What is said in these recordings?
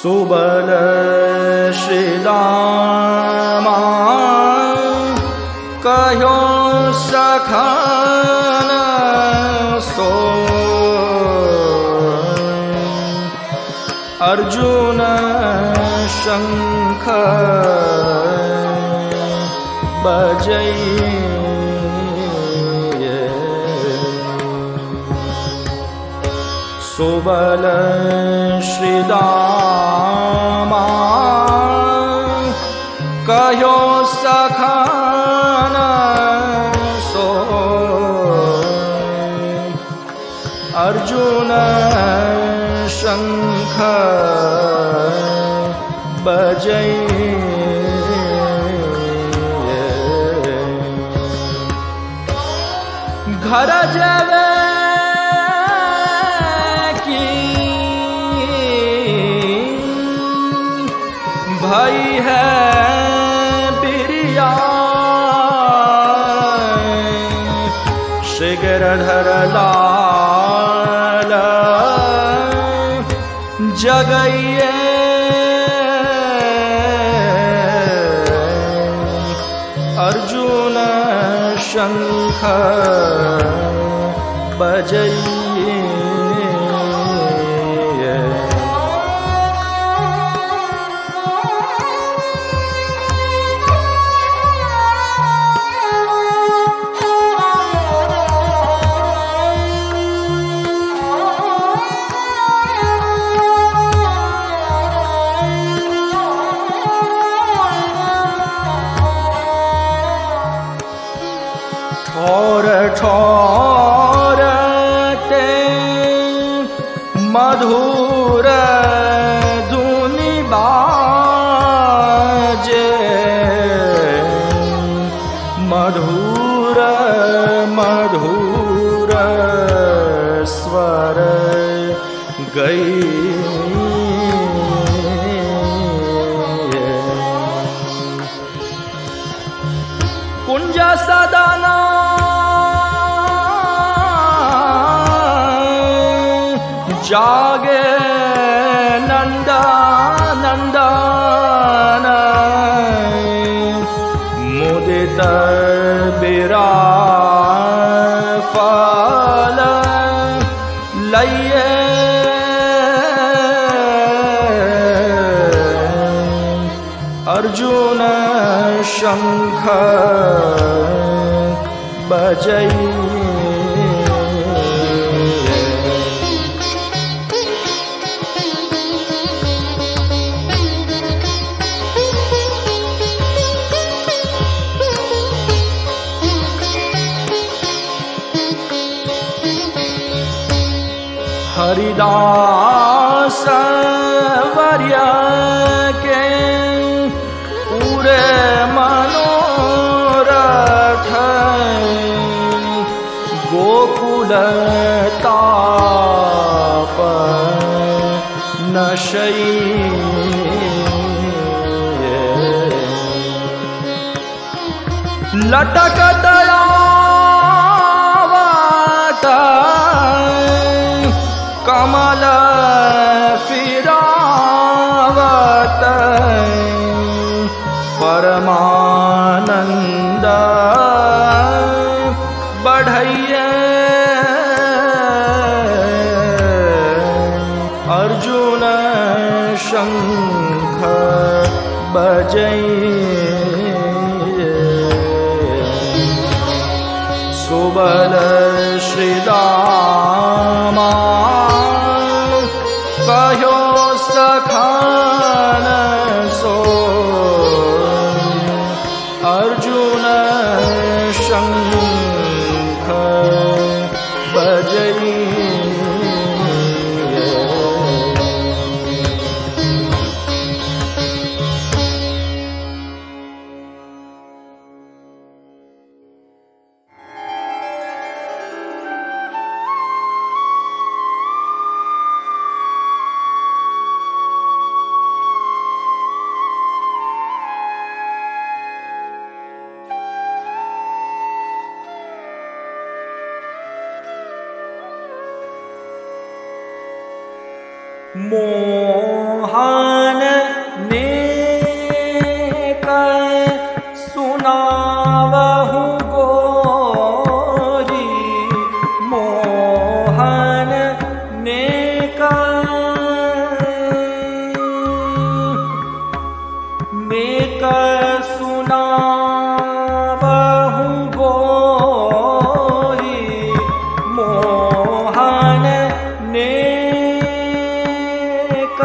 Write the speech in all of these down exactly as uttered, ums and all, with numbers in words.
सुबल श्री दामा कहो सखान सो अर्जुन शंख बजइए सुबल श्री दामा कहो सखान सो अर्जुन शंख बजइए घर जावे भाई है बिरिया शिगरधर लाल जगइए अर्जुन शंख बजइए ठोर ते मधुर धुनि बाजे मधुर मधुर स्वर गई कुंज सदना जागे नंदा नंदन मुदित बिराफल लइए अर्जुन शंख बजइए हरिदास वर्य के पूरे मनोरथ गोकुल ताप नशइए लटकत आवत कमल फिरावत परमानंद बढ़इए अर्जुन शंख बजइए सुबल श्री दामा कहो सखान सो अर्जुन शंख बजइए मोह सुनावहु गोरी मोहन ने नेक सुनावहु गोरी मोहन नेक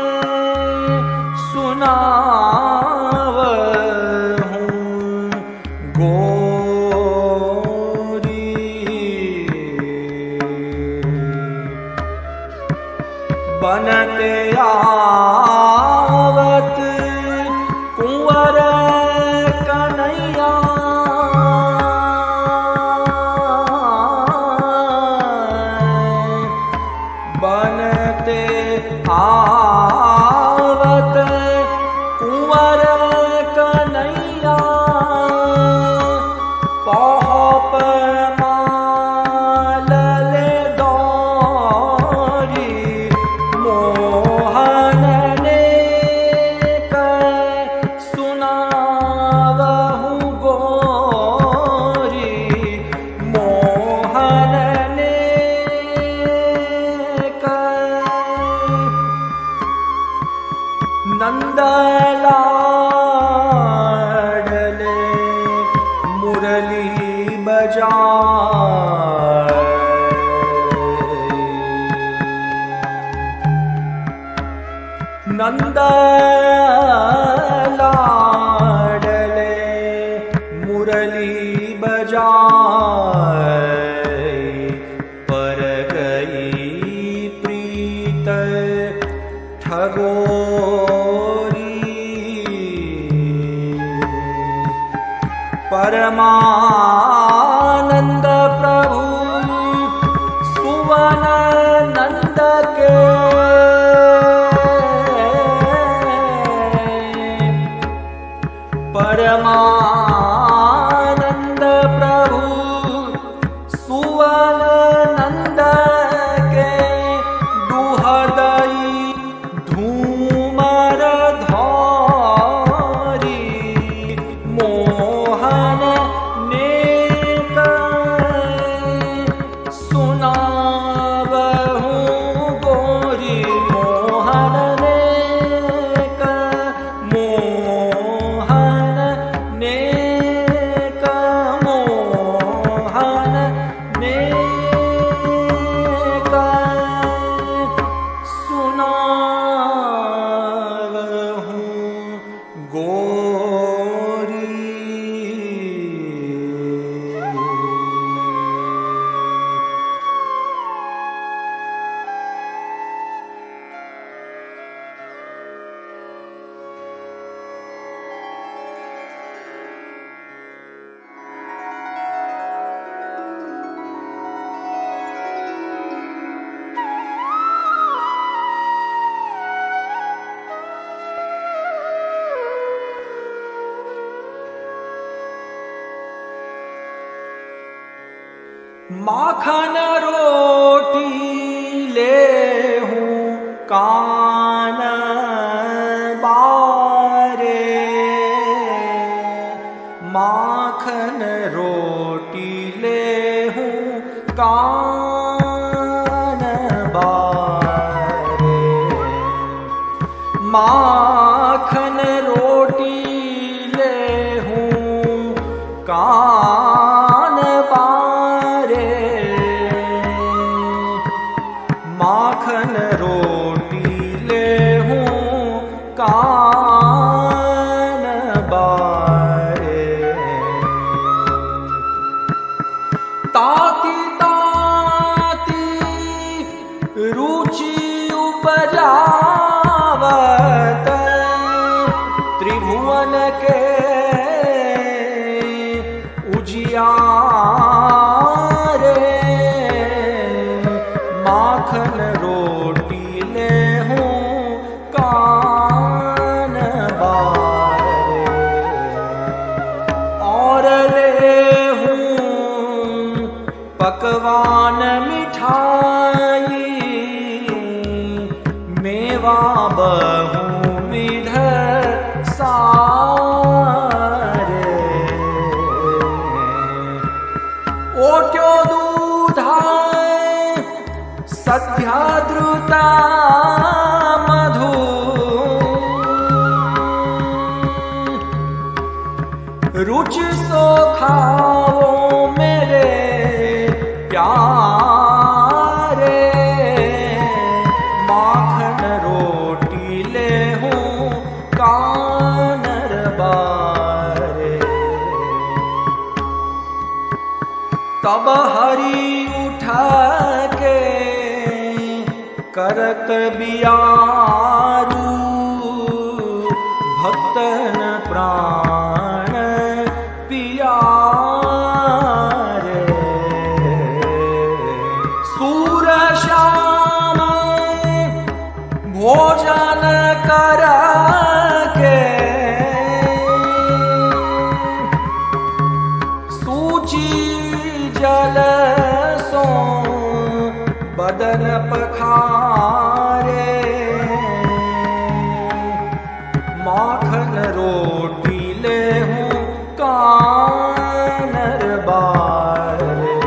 सुनावहु गोरी। बनते आवत कुंवर कन्हैया बनते आवत कुंवर कन्हैया पौप माल ले दौरी मोहन ने सुनावहु गोरी मोहन ने नंदलाडले मुरली बजाए नंदलाडले मुरली बजाए पर गई प्रीत ठगोरी परमानंद प्रभु सुवन नंद के परमानंद प्रभु सुवन नंद के दुहदई धूमर धौरी मोहन ने सुनावहु गोरी मोहन ने मोहन ने मोहन ने सुनावहु गोरी। माखन रोटी ले हूँ कान बारे माखन रोटी ले हूँ कान बारे माखन रोटी ले हूँ कान बारे माखन रोटी ले हूँ कान बारे ताती ताती रुचि उपजावत त्रिभुवन के उजियारे माखन रोटी ले हूँ कान बारे और ले हूँ पकवान मिठाई मेवा बहुविध सारे रुचि सो खाओ मेरे प्यारे, माखन रोटी ले हूँ कानर बारे। तब हरि उठा के करत बियारू, भक्तन प्राण पियारे। सूर श्याम भोजन कर के, सूची जल सो बदन पखारे। माखन रोटी ले हूँ कानर बारे,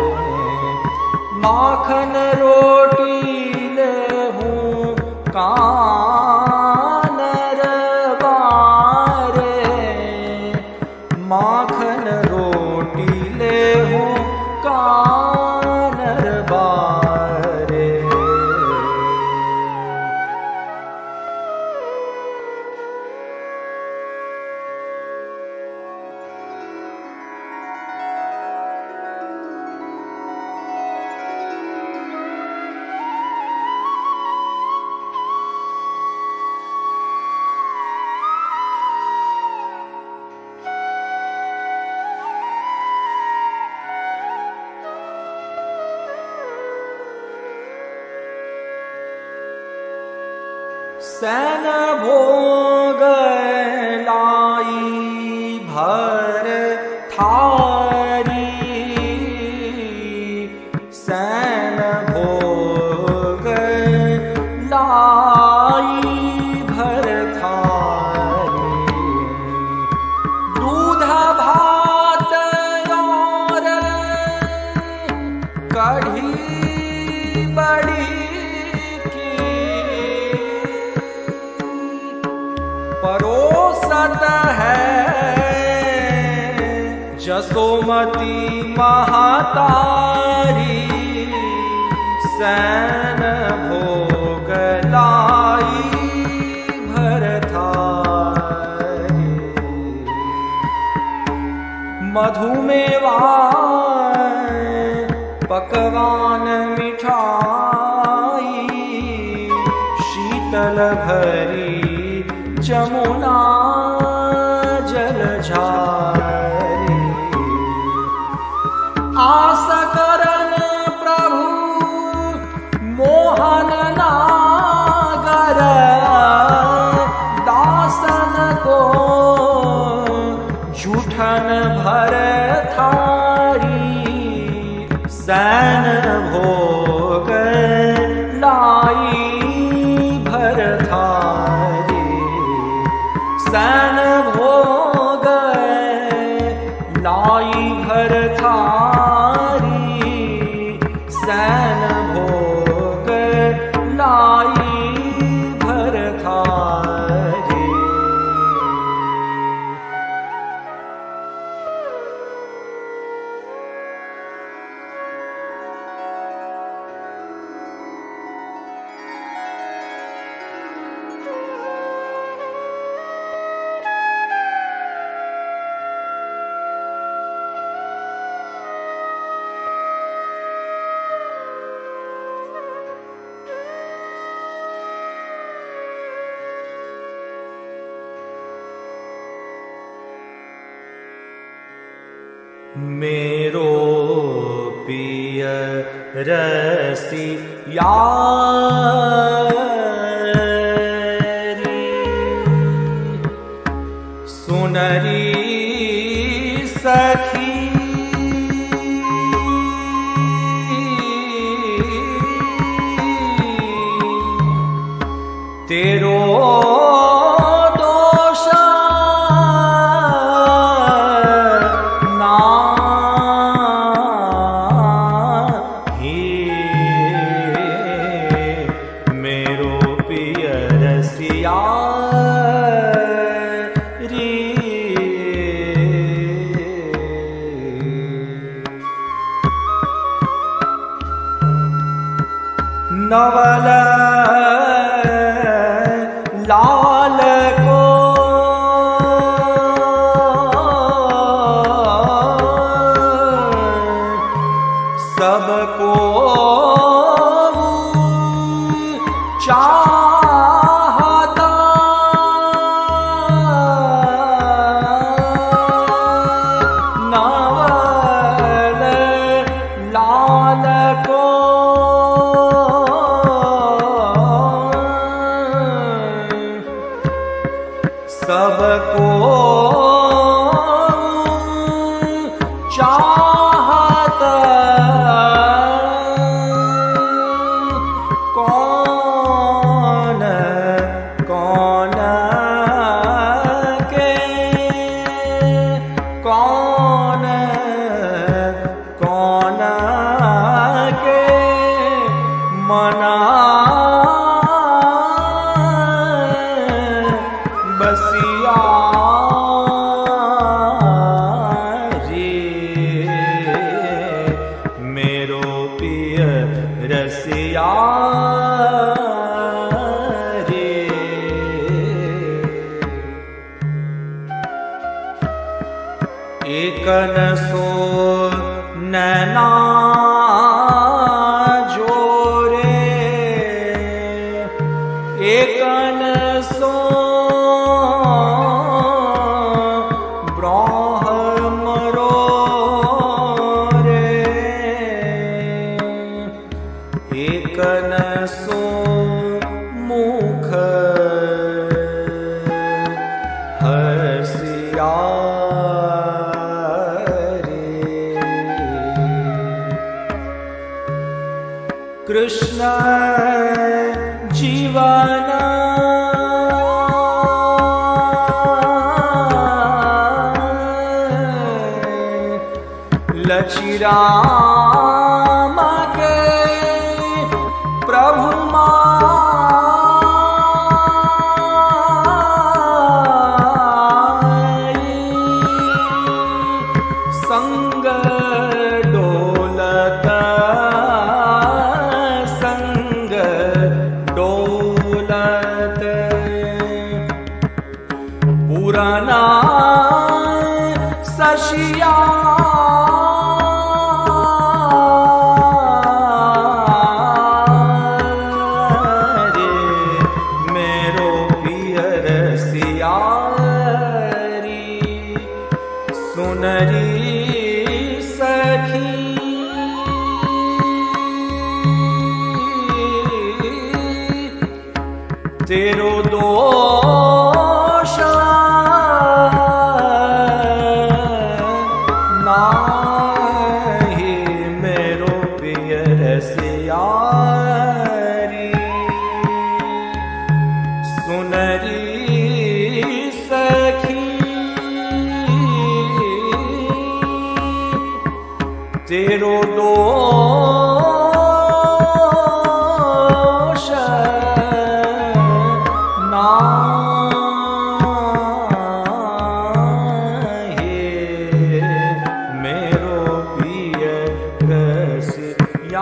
माखन रोटी ले हूँ कानर बारे, माखन रोटी ले हूँ कानर बारे। सैन भोग लाई भर थारी, सैन भोग लाई भर थारी। दूध भात और कढ़ी बड़ी परोसत है जसोमती महातारी, सैन भोग लाई भर थारी। मधुमेवा पकवान मिठाई, शीतल भरी जमुना जल झारी। आस करन प्रभु मोहन नागर, दासन को जूठन भर थारी, सैन भोग लाई भर थारी, सैन भोग लाई भर थारी, सैन भोग लाई भर थारी। मेरो पिय रसिया सुनरी सखी, तेरो री नवल लाल को सबको चाहता नवल लाल को सबको चाहता कौन कौन के कौन कौन के मना बसिया रे मेरो पिय रसिया रे। एक न सो नैना जोरे एक न सो एकन सो मुख हसिया रे। कृष्ण जीवन लचिरा प्रभु माई संग डोलत संग डोलत पुराना सशिया सुनरी सखी तेरो दोष नाही मेरो पिय रसिया रे। सुनरी सखी तेरो दोष नाहि मेरो पिय रसिया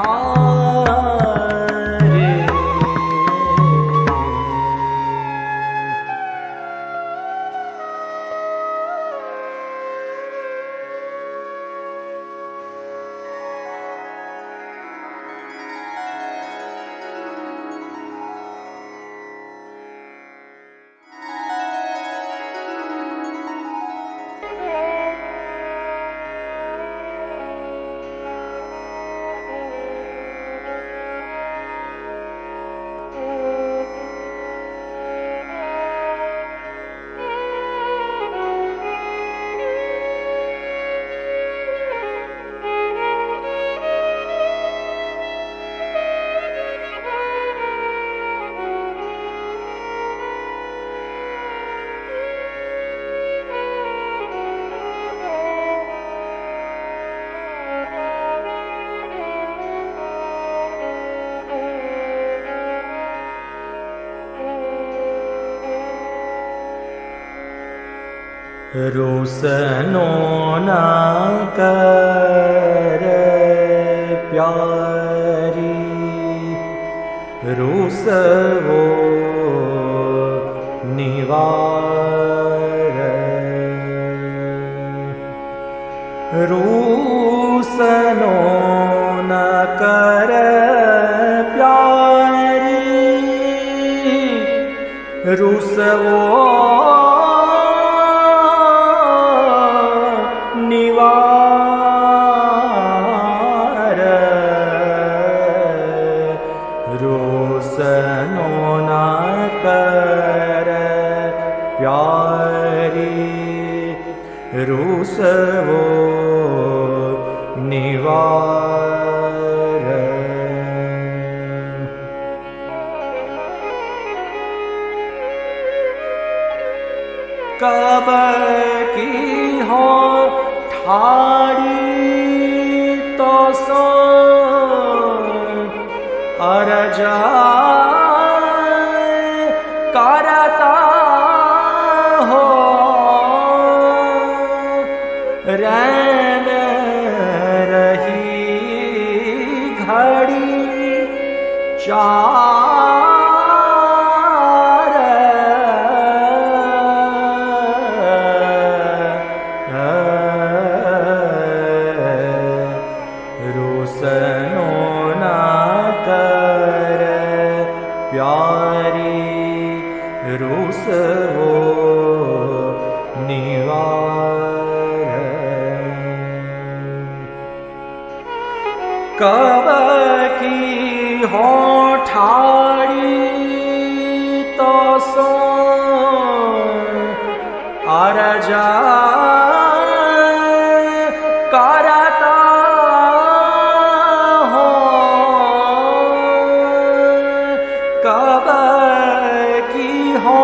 रे। रोसनो न कर प्यारी रूसवो निवार रूसनो न कर प्यारी रूसवो निवार रूसनो न कर प्यारी रूसवो निवार कब की हो ठाड़ी तो सो अरजा करता हो रैन रही घड़ी चार रूसनो न कर प्यारी रूसवो निवार कब की हो ठाड़ी तो सो अरजा करता हो कब की हो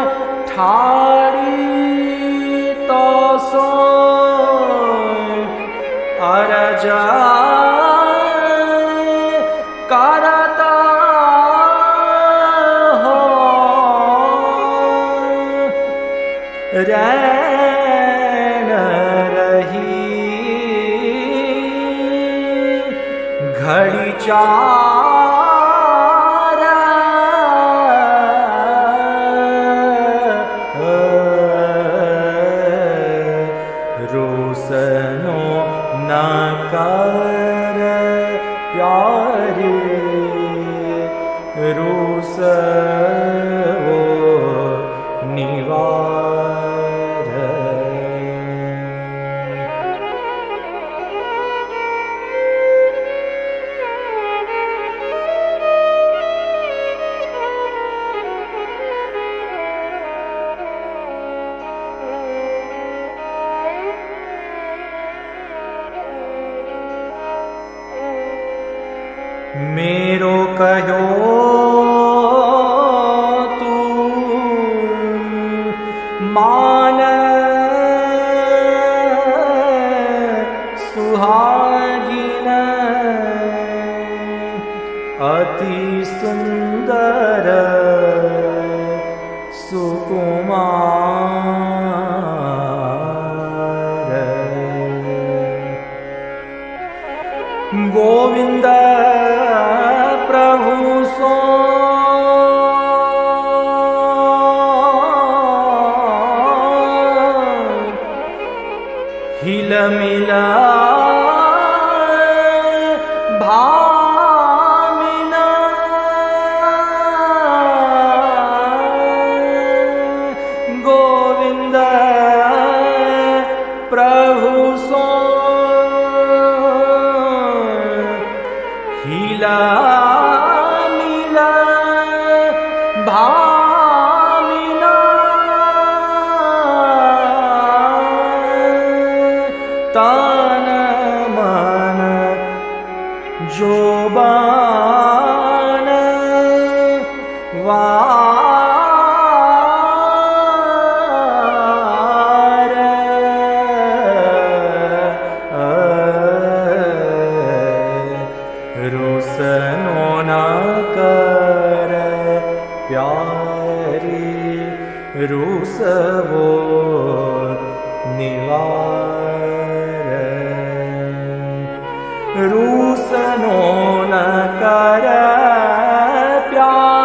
ठाड़ी तो सो अरजा करता हो रैन रही घड़ी चार रूसनो न कर प्यारी रूसवो निवार मेरो कहो तू मान सुहागिन अति सुंदर सुकुमार गोविंद प्रभु सो हिल मिला भामिना गोविंद प्रभु सो हिला मिला भामिना तन मन जोबान वार रूसनो न कर प्यारी रूसवो निवार रूसनो न कर प्यारी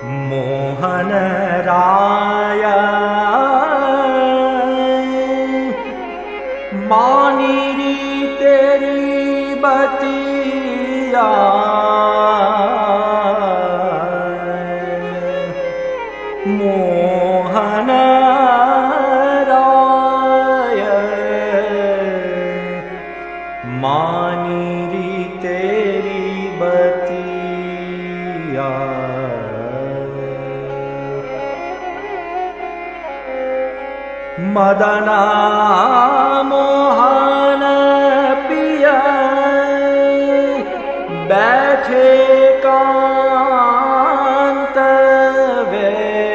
मोहन राय मानिरी तेरी बतिया मोहन राय मानिरी तेरी बतिया मदना मोहन पिया बैठे कांत वे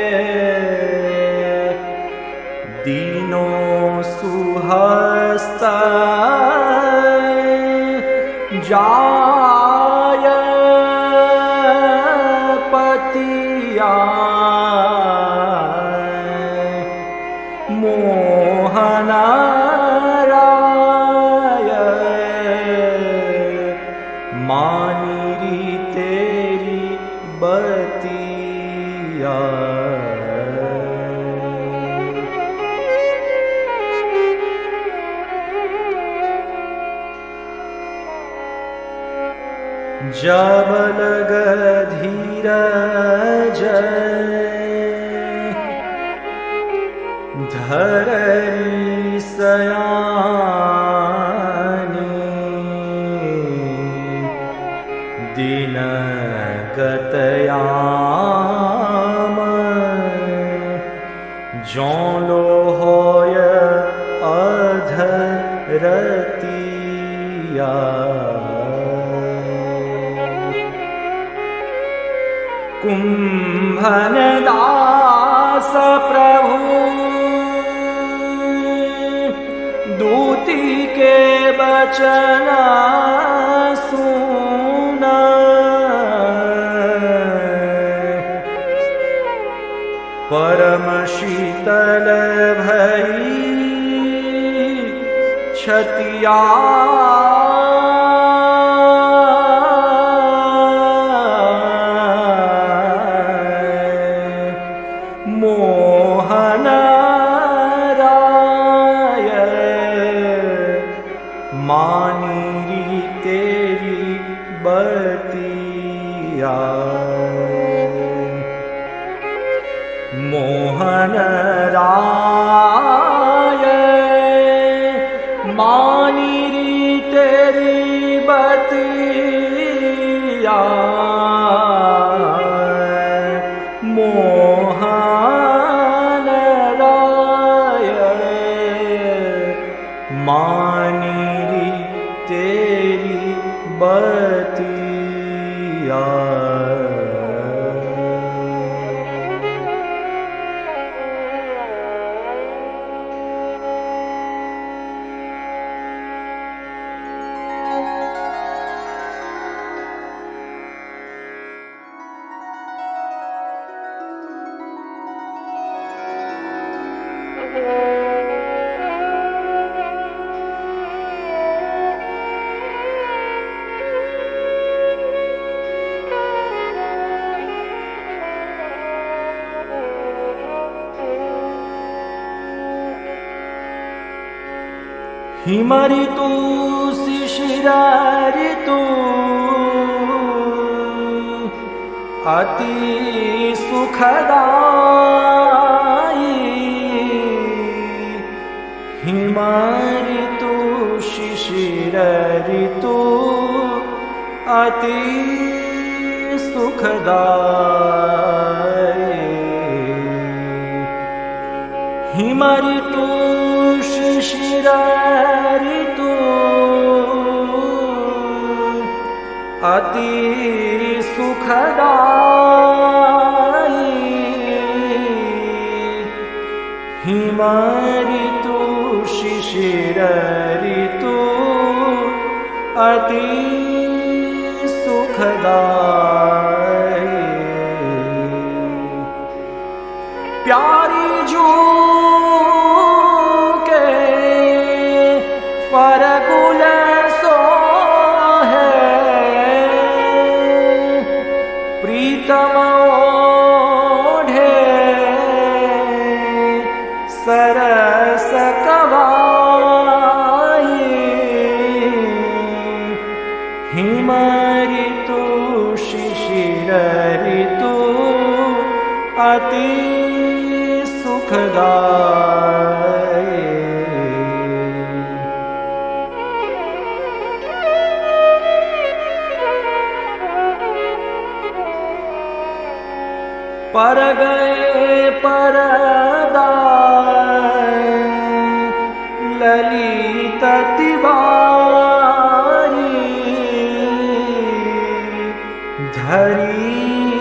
दीनों सुहस्त जाय पतिया मोहन राय मानिरी तेरी बतिया जब लग धीरज धररी सयानी दिन गतयाम जौलो होय अधरतिया कुंभन दास प्रभु दूती के बचन सुना परम शीतल भई छतिया मोहन राय मानिरी तेरी बतिया मोहन राय मानिरी तेरी बतिया मोहन राय मानिरी तेरी बतिया हिम ऋतु शिशिर ऋतु अति सुखदाई हिम ऋतु शिशिर ऋतु अति सुखदाई हिम ऋतु शिशिर ऋतु अति सुखदाई हिम ऋतु शिशिर ऋतु अति सुखदाई प्यारी जू के फरगुल सो है प्रीतम सरस कवाई हिम ऋतु शिशिर ऋतु अति सुखदाई पर गए परदाय ललित तिवारी धरी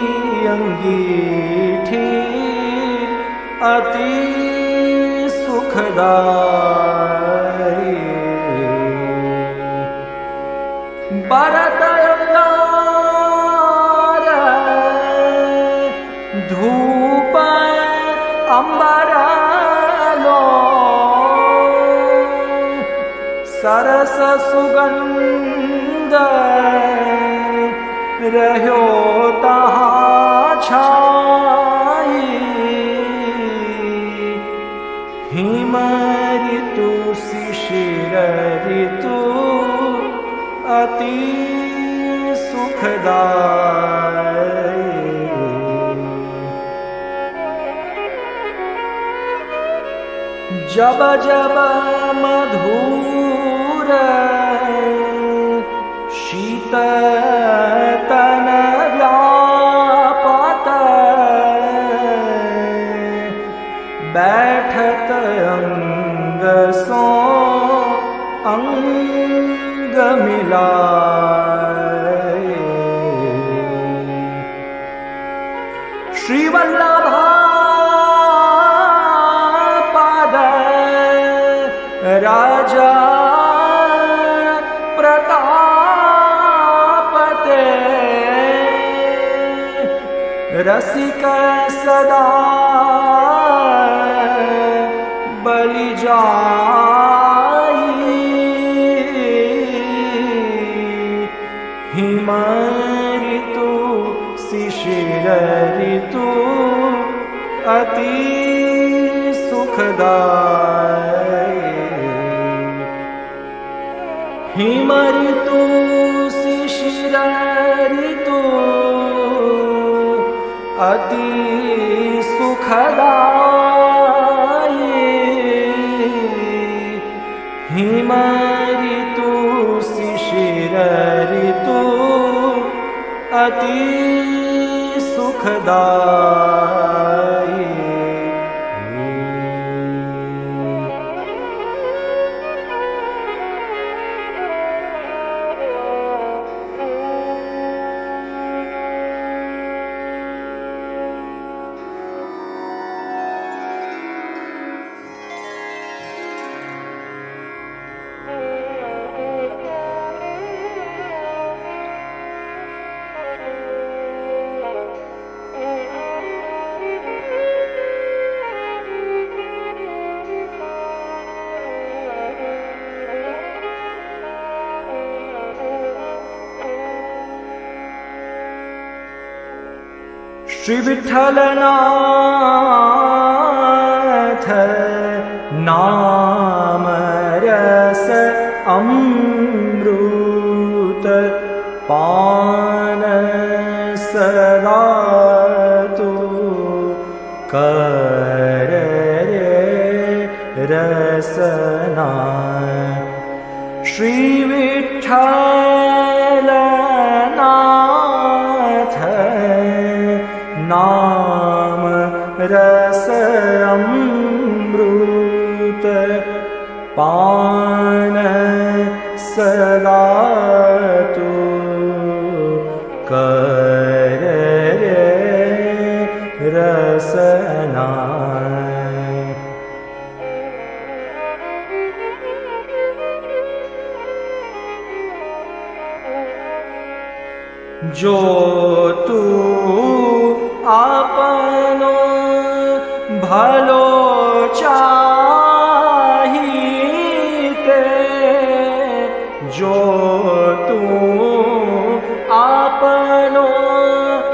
अंगीठी अति सुखदाई बरत धूप अंबरालो सरस सुगंध रह्यो तहाँ छाई हिम ऋतु शिशिर ऋतु अति सुखदाई जब जब मधुर शीततन व्यापत बैठत अंग सो अंग मिलाए श्री वल्लभा राजा प्रतापते रसिक सदा बलि जाई हिम ऋतु शिशिर ऋतु अति सुखदाई हिम ऋतु शिशिर ऋतु अति सुखदाई हिम ऋतु शिशिर ऋतु अति सुखदाई श्री विठ्ठलनाथ नाम रस अमृत पान सदा तू कर रे रसना श्री विठ्ठलनाथ नाम रस अमृत पान सदा तू कर रे रसना जो तू आपनो भलो चाहिते जो तू आपनो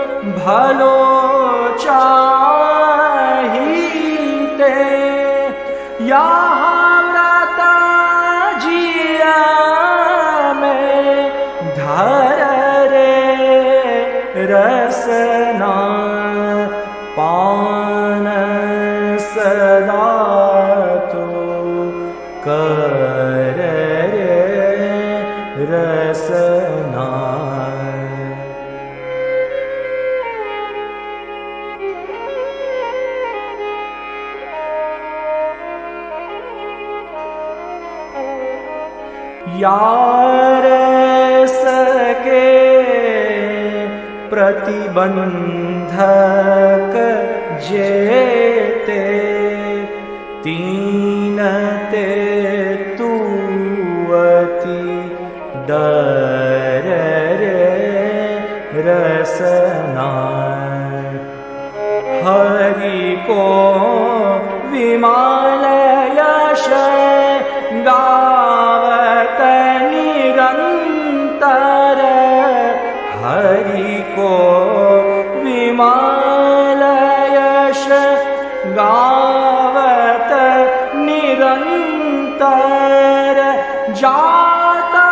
भलो चाहिते रसना पान सदा तू कर रे रसना। यार सके प्रतिबंधक जेते तीन ते तू अति डर रे रसना। हरि को विमाल यश गावत निरंतर हरि को विमाल यश गावत निरंतर जाता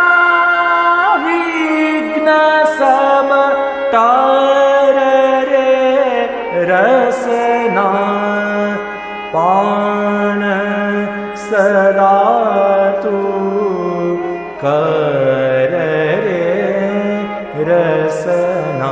विघ्न सब तर रे रसना पान सदा तू कर रे रसना।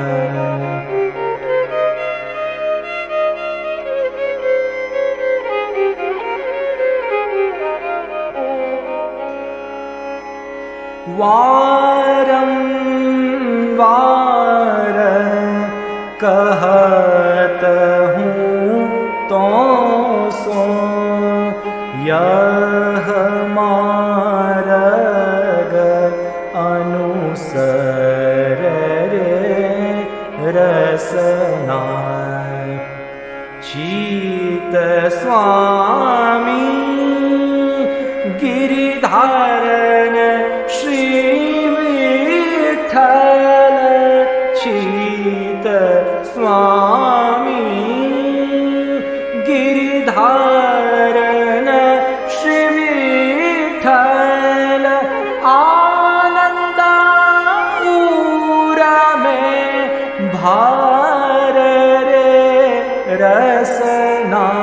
वारंवार कहत हूँ तो सो यह मार्ग अनुसर रे रसना। चीत स्वामी गिरिधारन श्री विठ्ठल चीत स्वामी गिरिधारन श्री विठ्ठल आनंदा पूरा में भार रे रसना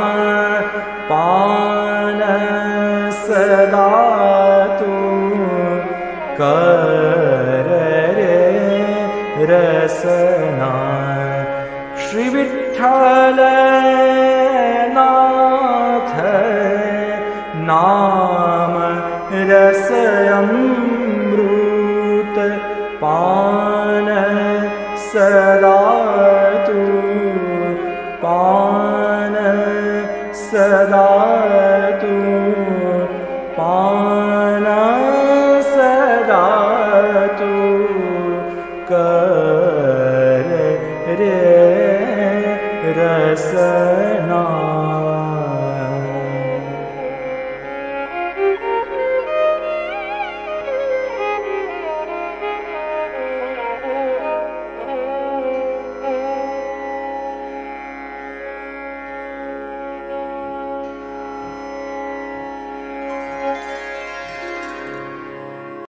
पान सदा तू कर रे रसना। श्री विठ्ठल नाथ नाम रस अमृत पान सदा तू पान सदा तू पान सदा तू कर रे रस।